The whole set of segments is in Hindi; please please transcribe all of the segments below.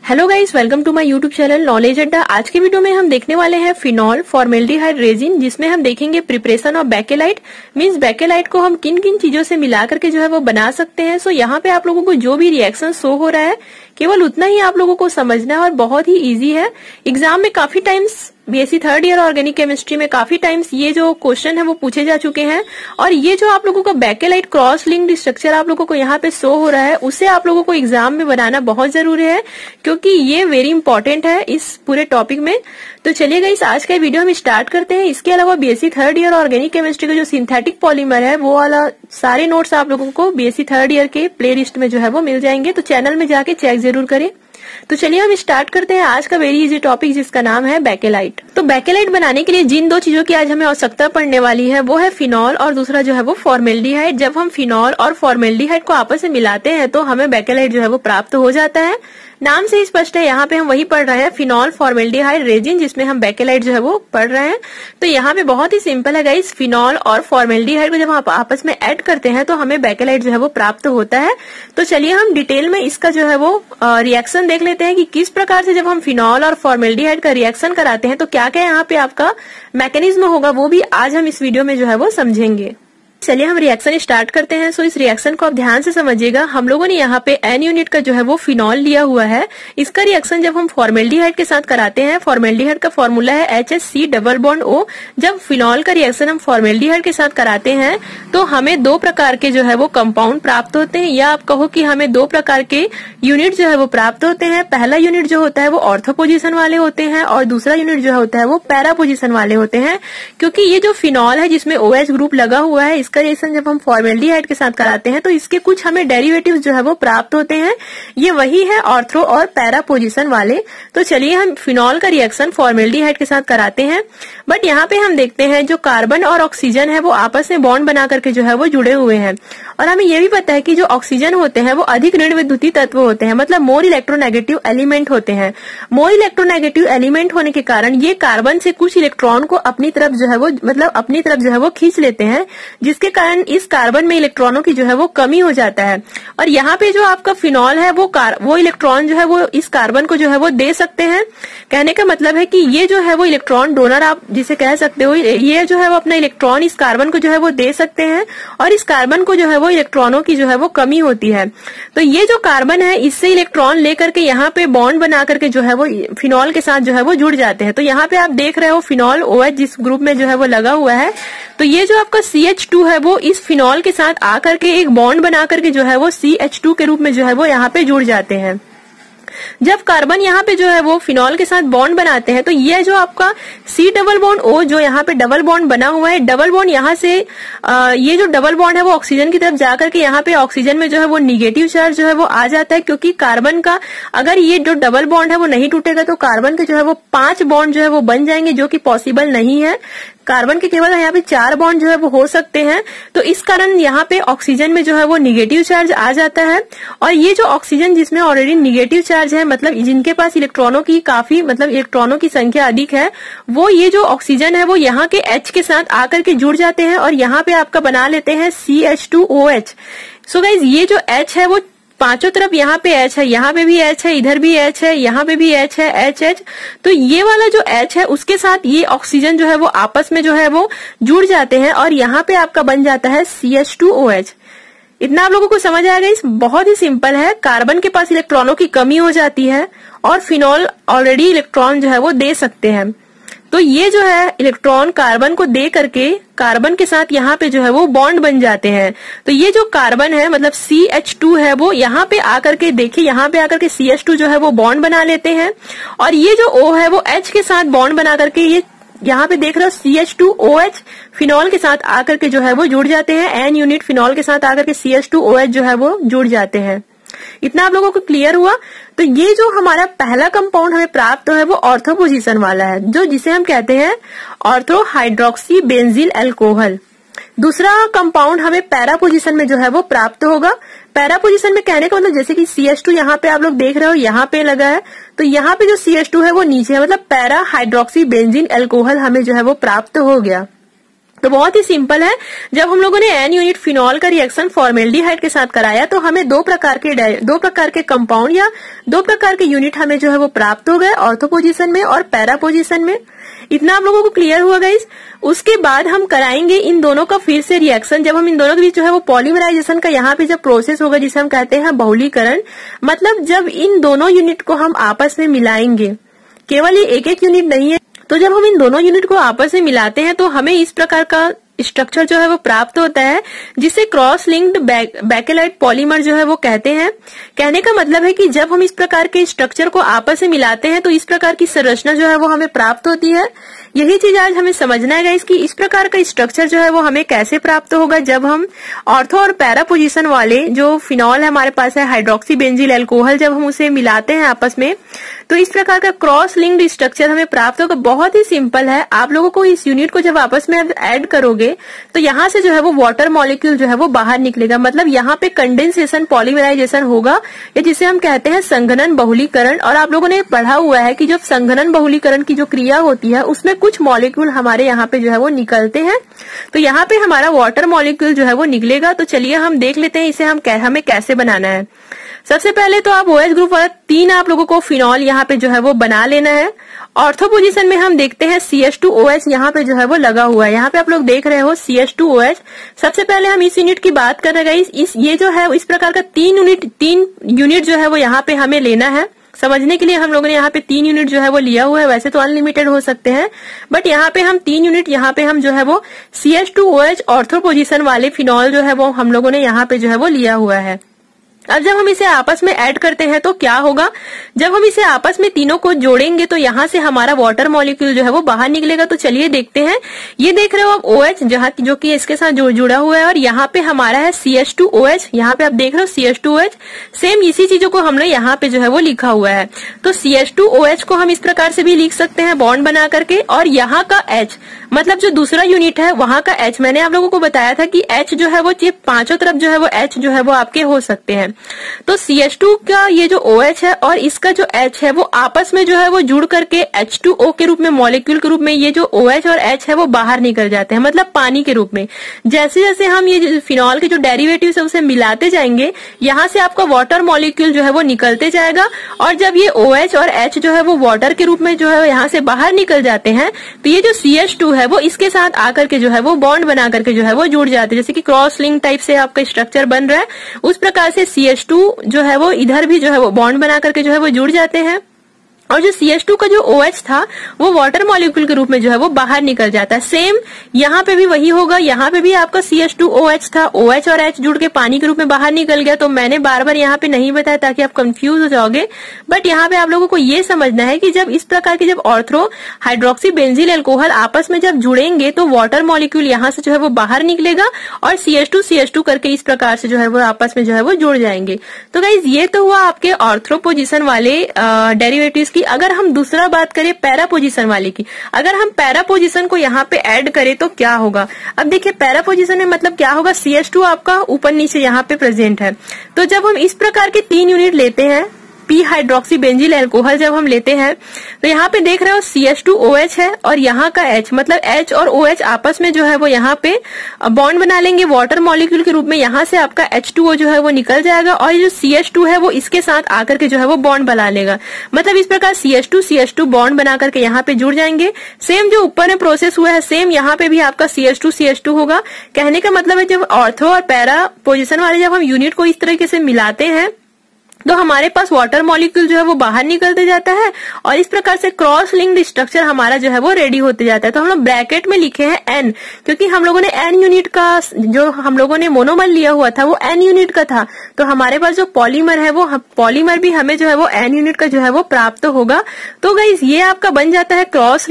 Hello guys, welcome to my YouTube channel knowledge Adda. आज के वीडियो में हम देखने वाले हैं फिनॉल फॉर्मेल्डिहाइड रेजिन, जिसमें हम देखेंगे preparation of bakelite. Means bakelite को हम किन किन चीजों से मिला करके जो है वो बना सकते हैं। सो यहाँ पे आप लोगों को जो भी रिएक्शन शो हो रहा है केवल उतना ही आप लोगों को समझना है और बहुत ही इजी है। एग्जाम में काफी times BSc third year organic chemistry में काफी टाइम्स ये जो क्वेश्चन है वो पूछे जा चुके हैं। और ये जो आप लोगों का बेकेलाइट क्रॉस लिंक्ड स्ट्रक्चर आप लोगों को यहाँ पे शो हो रहा है, उसे आप लोगों को एग्जाम में बनाना बहुत जरूरी है, क्योंकि ये वेरी इंपॉर्टेंट है इस पूरे टॉपिक में। तो चलिए गाइस, आज का वीडियो हम स्टार्ट करते हैं। इसके अलावा BSc third year organic chemistry का जो सिंथेटिक पॉलीमर है वो वाला सारे नोट्स आप लोगों को बीएससी थर्ड ईयर के प्ले लिस्ट में जो है वो मिल जाएंगे, तो चैनल में जाके चेक जरूर करें। तो चलिए हम स्टार्ट करते हैं आज का वेरी इजी टॉपिक, जिसका नाम है बेकेलाइट। तो बेकेलाइट बनाने के लिए जिन दो चीजों की आज हमें आवश्यकता पड़ने वाली है वो है फिनॉल और दूसरा जो है वो फॉर्मेल्डिहाइड। जब हम फिनॉल और फॉर्मेल्डिहाइड को आपस में मिलाते हैं तो हमें बेकेलाइट जो है वो प्राप्त हो जाता है। नाम से ही स्पष्ट है, यहाँ पे हम वही पढ़ रहे हैं फिनॉल फॉर्मेल्डिहाइड रेजिन, जिसमें हम बेकेलाइट जो है वो पढ़ रहे हैं। तो यहाँ पे बहुत ही सिंपल है गाइस, फिनॉल और फॉर्मेल्डिहाइड को जब आप आपस में ऐड करते हैं तो हमें बेकेलाइट जो है वो प्राप्त होता है। तो चलिए हम डिटेल में इसका जो है वो रिएक्शन देख लेते हैं कि किस प्रकार से जब हम फिनॉल और फॉर्मेल्डिहाइड का रिएक्शन कराते हैं तो क्या क्या यहाँ पे आपका मैकेनिज्म होगा, वो भी आज हम इस वीडियो में जो है वो समझेंगे। चलिए हम रिएक्शन स्टार्ट करते हैं। सो इस रिएक्शन को आप ध्यान से समझिएगा। हम लोगों ने यहाँ पे एन यूनिट का जो है वो फिनॉल लिया हुआ है। इसका रिएक्शन जब हम फॉर्मेल्डिहाइड के साथ कराते हैं, फॉर्मेल्डिहाइड का फॉर्मूला है HCl डबल बॉन्ड O। जब फिनॉल का रिएक्शन हम फॉर्मेल्डिहाइड के साथ कराते हैं तो हमें दो प्रकार के जो है वो कंपाउंड प्राप्त होते हैं, या आप कहो कि हमें दो प्रकार के यूनिट जो है वो प्राप्त होते हैं। पहला यूनिट जो होता है वो ऑर्थो पोजिशन वाले होते हैं और दूसरा यूनिट जो होता है वो पैरा पोजिशन वाले होते हैं। क्योंकि ये जो फिनॉल है जिसमें OH ग्रुप लगा हुआ है, इसका रिएक्शन जब हम फॉर्मेल्डिहाइड के साथ कराते हैं तो इसके कुछ हमें डेरिवेटिव्स जो है वो प्राप्त होते हैं। ये वही है ऑर्थो और पैरा पोजीशन वाले। तो चलिए हम फिनॉल का रिएक्शन फॉर्मेल्डिहाइड के साथ कराते हैं। बट यहाँ पे हम देखते हैं जो कार्बन और ऑक्सीजन है वो आपस में बॉन्ड बना करके जो है वो जुड़े हुए हैं। और हमें ये भी पता है कि जो ऑक्सीजन होते हैं वो अधिक ऋण विद्युतीय तत्व होते हैं, मतलब मोर इलेक्ट्रोनेगेटिव एलिमेंट होते हैं। मोर इलेक्ट्रोनेगेटिव एलिमेंट होने के कारण ये कार्बन से कुछ इलेक्ट्रॉन को अपनी तरफ जो है वो अपनी तरफ जो है वो खींच लेते हैं, जिसके कारण इस कार्बन में इलेक्ट्रॉनों की जो है वो कमी हो जाता है। और यहाँ पे जो आपका फिनॉल है वो इलेक्ट्रॉन जो है वो इस कार्बन को जो है वो दे सकते हैं। कहने का मतलब है कि ये जो है वो इलेक्ट्रॉन डोनर आप जिसे कह सकते हो, ये जो है वो अपना इलेक्ट्रॉन इस कार्बन को जो है वो दे सकते हैं और इस कार्बन को जो है वो इलेक्ट्रॉनों की जो है वो कमी होती है। तो ये जो कार्बन है इससे इलेक्ट्रॉन लेकर के यहाँ पे बॉन्ड बना करके जो है वो फिनॉल के साथ जो है वो जुड़ जाते हैं। तो यहाँ पे आप देख रहे हो फिनॉल OH जिस ग्रुप में जो है वो लगा हुआ है, तो ये जो आपका CH2 है वो इस फिनॉल के साथ आकर के एक बॉन्ड बना करके जो है वो CH2 के रूप में जो है वो यहाँ पे जुड़ जाते हैं। जब कार्बन यहाँ पे जो है वो फिनॉल के साथ बॉन्ड बनाते हैं तो ये जो आपका C डबल बॉन्ड O जो यहाँ पे डबल बॉन्ड बना हुआ है, डबल बॉन्ड यहाँ से ये जो डबल बॉन्ड है वो ऑक्सीजन की तरफ जाकर के यहाँ पे ऑक्सीजन में जो है वो निगेटिव चार्ज जो है वो आ जाता है। क्योंकि कार्बन का अगर ये जो डबल बॉन्ड है वो नहीं टूटेगा तो कार्बन के जो है वो 5 बॉन्ड जो है वो बन जाएंगे, जो कि पॉसिबल नहीं है। कार्बन के केवल यहाँ पे 4 बॉन्ड जो है वो हो सकते हैं। तो इस कारण यहाँ पे ऑक्सीजन में जो है वो निगेटिव चार्ज आ जाता है। और ये जो ऑक्सीजन जिसमें ऑलरेडी निगेटिव चार्ज है, मतलब जिनके पास इलेक्ट्रॉनों की काफी इलेक्ट्रॉनों की संख्या अधिक है, वो ये जो ऑक्सीजन है वो यहाँ के H के साथ आकर के जुड़ जाते हैं और यहाँ पे आपका बना लेते हैं CH2OH। सो गाइज ये जो H है वो पांचों तरफ यहाँ पे H है, यहाँ पे भी H है, इधर भी H है, यहाँ पे भी H है, H। तो ये वाला जो H है उसके साथ ये ऑक्सीजन जो है वो आपस में जो है वो जुड़ जाते हैं और यहाँ पे आपका बन जाता है CH2OH। इतना आप लोगों को समझ आएगा। इस बहुत ही सिंपल है। कार्बन के पास इलेक्ट्रॉनों की कमी हो जाती है और फिनॉल ऑलरेडी इलेक्ट्रॉन जो है वो दे सकते हैं। तो ये जो है इलेक्ट्रॉन कार्बन को दे करके कार्बन के साथ यहाँ पे जो है वो बॉन्ड बन जाते हैं। तो ये जो कार्बन है मतलब CH2 है वो यहाँ पे आकर के देखिए, यहाँ पे आकर के CH2 जो है वो बॉन्ड बना लेते हैं और ये जो O है वो H के साथ बॉन्ड बना करके ये यहाँ पे देख रहे हो CH2OH फिनॉल के साथ आकर के जो है वो जुड़ जाते हैं। N यूनिट फिनॉल के साथ आकर के CH2OH जो है वो जुड़ जाते हैं। इतना आप लोगों को क्लियर हुआ। तो ये जो हमारा पहला कंपाउंड हमें प्राप्त है वो ऑर्थो पोजीशन वाला है, जो जिसे हम कहते हैं ऑर्थो हाइड्रोक्सी बेंजील अल्कोहल। दूसरा कंपाउंड हमें पैरा पोजीशन में जो है वो प्राप्त होगा। पैरा पोजीशन में कहने का मतलब जैसे कि CH2 यहाँ पे आप लोग देख रहे हो यहाँ पे लगा है, तो यहाँ पे जो CH2 है वो नीचे है, मतलब पैरा हाइड्रोक्सी बेंजीन अल्कोहल हमें जो है वो प्राप्त हो गया। तो बहुत ही सिंपल है। जब हम लोगों ने n यूनिट फिनॉल का रिएक्शन फॉर्मेल्डिहाइड के साथ कराया तो हमें दो प्रकार के कंपाउंड या दो प्रकार के यूनिट हमें जो है वो प्राप्त हो गए, ऑर्थो पोजीशन में और पैरा पोजीशन में। इतना आप लोगों को क्लियर हुआ गाइस। उसके बाद हम कराएंगे इन दोनों का फिर से रिएक्शन। जब हम इन दोनों के बीच जो है वो पॉलीमराइजेशन का यहाँ पे जब प्रोसेस होगा जिसे हम कहते हैं बहुलीकरण, मतलब जब इन दोनों यूनिट को हम आपस में मिलाएंगे, केवल ये एक एक यूनिट नहीं है, तो जब हम इन दोनों यूनिट को आपस में मिलाते हैं तो हमें इस प्रकार का स्ट्रक्चर जो है वो प्राप्त होता है जिसे क्रॉस लिंक्ड बैकेलाइट पॉलीमर जो है वो कहते हैं। कहने का मतलब है कि जब हम इस प्रकार के स्ट्रक्चर को आपस में मिलाते हैं तो इस प्रकार की संरचना जो है वो हमें प्राप्त होती है। यही चीज आज हमें समझना है गाइस कि इस प्रकार का स्ट्रक्चर जो है वो हमें कैसे प्राप्त होगा जब हम ऑर्थो और पैरा पोजीशन वाले जो फिनॉल है हमारे पास है, हाइड्रोक्सी बेंजील अल्कोहल, जब हम उसे मिलाते हैं आपस में तो इस प्रकार का क्रॉस लिंक्ड स्ट्रक्चर हमें प्राप्त होगा। बहुत ही सिंपल है। आप लोगों को इस यूनिट को जब आपस में ऐड करोगे तो यहाँ से जो है वो वाटर मॉलिक्यूल जो है वो बाहर निकलेगा, मतलब यहाँ पे कंडेंसेशन पॉलीमराइजेशन होगा या जिसे हम कहते हैं संघनन बहुलीकरण। और आप लोगों ने पढ़ा हुआ है कि जब संघनन बहुलीकरण की जो क्रिया होती है उसमें कुछ मॉलिक्यूल हमारे यहाँ पे जो है वो निकलते हैं, तो यहाँ पे हमारा वाटर मॉलिक्यूल जो है वो निकलेगा। तो चलिए हम देख लेते हैं इसे हमें कैसे बनाना है। सबसे पहले तो आप OH ग्रुप वाला 3 आप लोगों को फिनॉल यहाँ पे जो है वो बना लेना है। ऑर्थो पोजीशन में हम देखते हैं CH2OH यहाँ पे जो है वो लगा हुआ है। यहाँ पे आप लोग देख रहे हो CH2OH। सबसे पहले हम इस यूनिट की बात कर रहे हैं। ये जो है इस प्रकार का 3 यूनिट जो है वो यहाँ पे हमें लेना है। समझने के लिए हम लोगों ने यहाँ पे 3 यूनिट जो है वो लिया हुआ है। वैसे तो अनलिमिटेड हो सकते हैं बट यहाँ पे हम 3 यूनिट यहाँ पे हम जो है वो CH2OH ऑर्थो पोजीशन वाले फिनॉल जो है वो हम लोगों ने यहाँ पे जो है वो लिया हुआ है। अब जब हम इसे आपस में ऐड करते हैं तो क्या होगा, जब हम इसे आपस में तीनों को जोड़ेंगे तो यहाँ से हमारा वाटर मॉलिक्यूल जो है वो बाहर निकलेगा। तो चलिए देखते हैं। ये देख रहे हो आप OH जहाँ जो कि इसके साथ जुड़ा हुआ है और यहाँ पे हमारा है CH2OH। यहाँ पे आप देख रहे हो CH2OH। सेम इसी चीजों को हमने यहाँ पे जो है वो लिखा हुआ है। तो CH2OH को हम इस प्रकार से भी लिख सकते हैं बॉन्ड बना करके, और यहाँ का H मतलब जो दूसरा यूनिट है वहां का H, मैंने आप लोगों को बताया था कि H जो है वो ये पांचों तरफ जो है वो H जो है वो आपके हो सकते हैं। तो CH2 का ये जो OH है और इसका जो H है वो आपस में जो है वो जुड़ करके H2O के रूप में मॉलिक्यूल के रूप में ये जो OH और H है वो बाहर निकल जाते हैं, मतलब पानी के रूप में। जैसे जैसे हम ये फिनॉल के जो डेरिवेटिव है उसे मिलाते जाएंगे यहाँ से आपका वाटर मॉलिक्यूल जो है वो निकलते जाएगा, और जब ये OH और H जो है वो वाटर के रूप में जो है यहाँ से बाहर निकल जाते हैं तो ये जो CH2 है वो इसके साथ आकर के जो है वो बॉन्ड बना करके जो है वो जुड़ जाते हैं। जैसे कि क्रॉस लिंक टाइप से आपका स्ट्रक्चर बन रहा है उस प्रकार से CH2 जो है वो इधर भी जो है वो बॉन्ड बना करके जो है वो जुड़ जाते हैं, और जो CH2 का जो OH था वो वाटर मॉलिक्यूल के रूप में जो है वो बाहर निकल जाता है। सेम यहाँ पे भी वही होगा। यहाँ पे भी आपका CH2OH था, OH और H जुड़ के पानी के रूप में बाहर निकल गया। तो मैंने बार बार यहाँ पे नहीं बताया ताकि आप कंफ्यूज हो जाओगे, बट यहाँ पे आप लोगों को ये समझना है कि जब इस प्रकार के जब ऑर्थो हाइड्रोक्सी बेंजील अल्कोहल आपस में जब जुड़ेंगे तो वाटर मॉलिक्यूल यहाँ से जो है वो बाहर निकलेगा और CH2 करके इस प्रकार से जो है वो आपस में जो है वो जुड़ जाएंगे। तो गाइज ये तो हुआ आपके ऑर्थो पोजीशन वाले डेरिवेटिव्स। अगर हम दूसरा बात करें पैरा पोजीशन वाले की, अगर हम पैरा पोजीशन को यहाँ पे ऐड करें तो क्या होगा। अब देखिए पैरा पोजीशन में मतलब क्या होगा, CH2 आपका ऊपर नीचे यहाँ पे प्रेजेंट है। तो जब हम इस प्रकार के 3 यूनिट लेते हैं पी हाइड्रोक्सी बेंजील अल्कोहल जब हम लेते हैं तो यहाँ पे देख रहे हो CH2OH है और यहाँ का H मतलब H और OH आपस में जो है वो यहाँ पे बॉन्ड बना लेंगे वाटर मॉलिक्यूल के रूप में। यहाँ से आपका H2O जो है वो निकल जाएगा और ये जो CH2 है वो इसके साथ आकर के जो है वो बॉन्ड बना लेगा। मतलब इस प्रकार CH2 बॉन्ड बना करके यहाँ पे जुड़ जाएंगे। सेम जो ऊपर में प्रोसेस हुआ है सेम यहाँ पे भी आपका CH2 होगा। कहने का मतलब है जब ऑर्थो और पैरा पोजिशन वाले जब हम यूनिट को इस तरीके से मिलाते हैं तो हमारे पास वाटर मॉलिक्यूल जो है वो बाहर निकलते जाता है और इस प्रकार से क्रॉस लिंक्ड स्ट्रक्चर हमारा जो है वो रेडी होते जाता है। तो हम लोग ब्रैकेट में लिखे हैं N, क्योंकि हम लोगों ने N यूनिट का जो हम लोगों ने मोनोमर लिया हुआ था वो N यूनिट का था। तो हमारे पास जो पॉलीमर है वो पॉलीमर भी हमें जो है वो N यूनिट का जो है वो प्राप्त होगा। तो गाइस ये आपका बन जाता है cross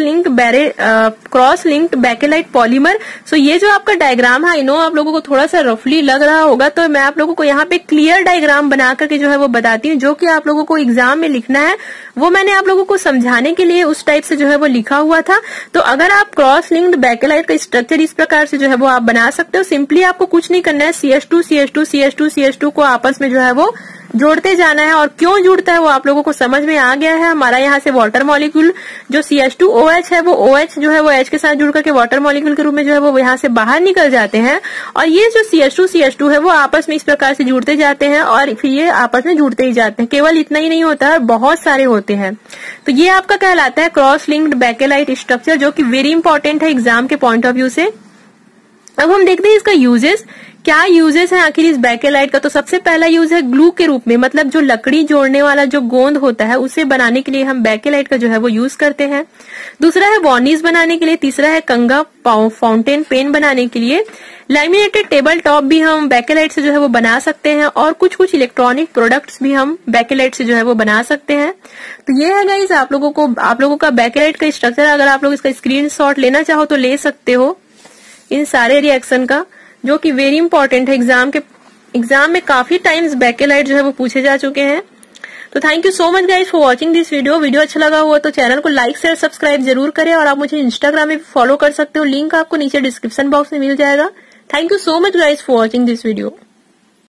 linked bakelite polymer. So ये जो आपका डायग्राम है, आई नो आप लोगों को थोड़ा सा रफली लग रहा होगा, तो मैं आप लोगों को यहाँ पे क्लियर डायग्राम बना करके जो है वो बताती हूँ, जो कि आप लोगों को एग्जाम में लिखना है। वो मैंने आप लोगों को समझाने के लिए उस टाइप से जो है वो लिखा हुआ था। तो अगर आप क्रॉस लिंक्ड बैकेलाइट का स्ट्रक्चर इस प्रकार से जो है वो आप बना सकते हो। सिंपली आपको कुछ नहीं करना है, CH2 को आपस में जो है वो जोड़ते जाना है। और क्यों जुड़ता है वो आप लोगों को समझ में आ गया है। हमारा यहाँ से वाटर मॉलिक्यूल जो CH2OH है वो OH जो है वो H के साथ जुड़ करके वाटर मॉलिक्यूल के रूप में जो है वो यहाँ से बाहर निकल जाते हैं। और ये जो CH2 है वो आपस में इस प्रकार से जुड़ते जाते हैं और फिर ये आपस में जुड़ते ही जाते हैं। केवल इतना ही नहीं होता है, बहुत सारे होते हैं। तो ये आपका कहलाता है क्रॉस लिंक्ड बेकेलाइट स्ट्रक्चर, जो कि वेरी इंपॉर्टेंट है एग्जाम के पॉइंट ऑफ व्यू से। अब हम देखते हैं इसका यूजेस, क्या यूजेस है आखिर इस बेकेलाइट का। तो सबसे पहला यूज है ग्लू के रूप में, मतलब जो लकड़ी जोड़ने वाला जो गोंद होता है उसे बनाने के लिए हम बेकेलाइट का जो है वो यूज करते हैं। दूसरा है वार्निश बनाने के लिए। तीसरा है कंघा फाउंटेन पेन बनाने के लिए। लैमिनेटेड टेबल टॉप भी हम बेकेलाइट से जो है वो बना सकते हैं और कुछ कुछ इलेक्ट्रॉनिक प्रोडक्ट्स भी हम बेकेलाइट से जो है वो बना सकते हैं। तो ये है गाइस आप लोगों का बेकेलाइट का स्ट्रक्चर। अगर आप लोग इसका स्क्रीनशॉट लेना चाहो तो ले सकते हो इन सारे रिएक्शन का, जो कि वेरी इंपॉर्टेंट है एग्जाम में काफी टाइम्स बेकेलाइट जो है वो पूछे जा चुके हैं। तो thank you so much guys for watching this video अच्छा लगा हुआ तो चैनल को लाइक शेयर सब्सक्राइब जरूर करें। और आप मुझे इंस्टाग्राम में फॉलो कर सकते हो, लिंक आपको नीचे डिस्क्रिप्शन बॉक्स में मिल जाएगा। Thank you so much guys for watching this video.